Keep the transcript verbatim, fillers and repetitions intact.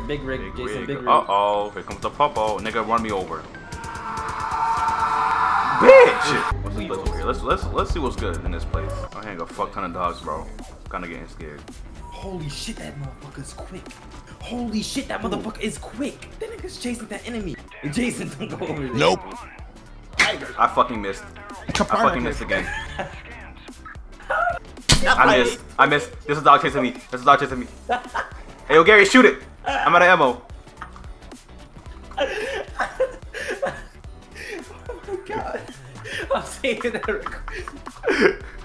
big rig, Big Jason, rig. big rig. Uh oh, here comes the popo. Nigga, run me over. Bitch! What's this place over here? Let's let's let's see what's good in this place. I'm hearing a fuck ton of dogs, bro. Kinda getting scared. Holy shit, that motherfucker's quick. Holy shit, that motherfucker is quick. That nigga's chasing that enemy. Jason, don't go over there. Nope. I fucking missed. I fucking missed again. I missed. I missed. There's a dog chasing me. There's a dog chasing me. Hey, yo, Gary, shoot it. I'm out of ammo. Oh my god. I'm saying that.